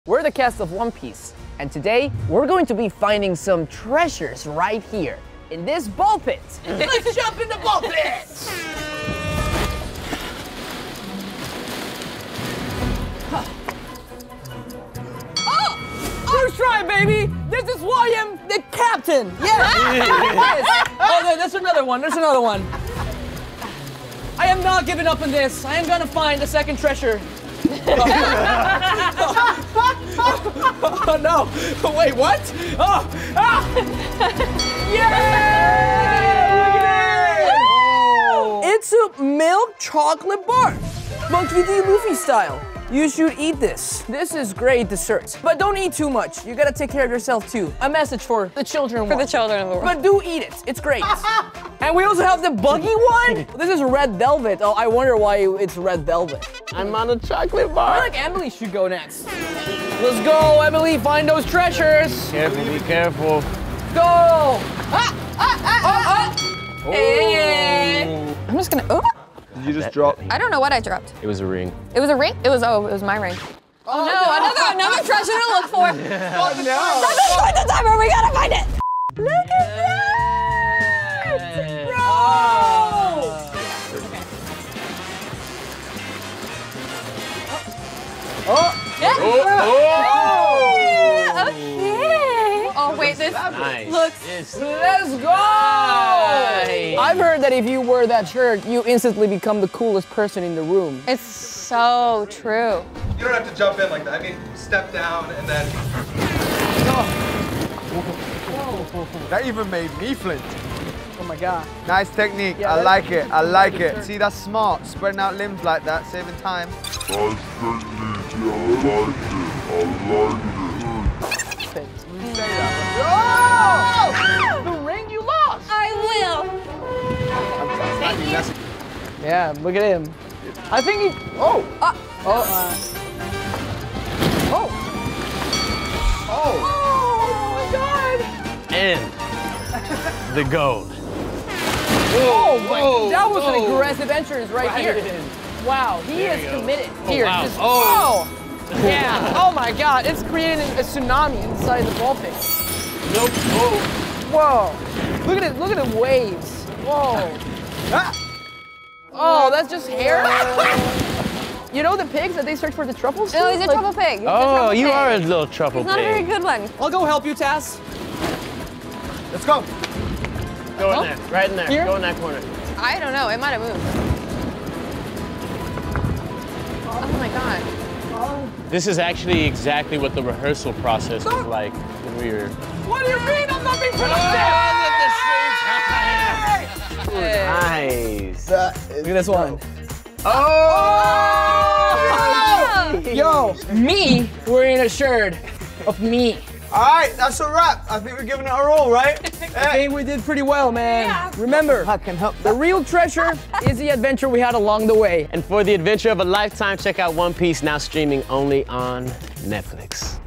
We're the cast of One Piece, and today we're going to be finding some treasures right here in this ball pit. Let's jump in the ball pit! First try, baby! This is why I'm the captain! Yes! Yes! Oh, there's another one, there's another one. I am not giving up on this. I am gonna find the second treasure. Oh no! Wait, what? Oh! Ah! Yay! Oh. It's a milk chocolate bar, Monkey D. Luffy style. You should eat this. This is great dessert, but don't eat too much. You gotta take care of yourself too. A message for the children. For the children of the world. But do eat it. It's great. And we also have the buggy one. This is red velvet. Oh, I wonder why it's red velvet. I'm on a chocolate bar. I feel like Emily should go next. Let's go, Emily. Find those treasures. Careful, be careful. Go. Oh. Hey. I'm just gonna. Oh. Did you just drop? I don't know what I dropped. It was a ring. It was a ring? It was my ring. Oh no, another treasure to look for. Oh no. Let's find the timer, we gotta find it. Look at that! Bro! Oh! Yeah. Oh! Okay. Oh wait, this Nice. looks. Let's go! Nice. I've heard that if you wear that shirt, you instantly become the coolest person in the room. It's so true. You don't have to jump in like that. I mean, step down and then. That even made me flinch. Oh my God. Nice technique. Yeah, I like it. I like it. See, that's smart. Spreading out limbs like that, saving time. Oh! The ring you lost! I will. Yeah, look at him. I think he. Oh! Oh! Oh! Oh my God! And the gold. Oh my! That was an aggressive entrance right here. Wow, he is committed. Here, wow. just. Oh. Yeah! Oh my God! It's creating a tsunami inside the ball pit. Nope. Oh. Whoa! Look at it! Look at the waves! Whoa! Oh, that's just hair. You know the pigs that they search for the truffles? No, he's a truffle pig. He's a Oh, truffle you pig. are a little truffle He's not a very pig. good one. I'll go help you, Taz. Let's go. Go in there, right in there. Here? Go in that corner. I don't know. It might have moved. Oh my God. This is actually exactly what the rehearsal process was like when we were. What do you mean I'm not being Nice. Look at this one. Oh! Yo, me wearing a shirt of me. All right, that's a wrap. I think we're giving it our all, right? I think we did pretty well, man. Yeah. Remember, I can help. the real treasure is the adventure we had along the way. And for the adventure of a lifetime, check out One Piece, now streaming only on Netflix.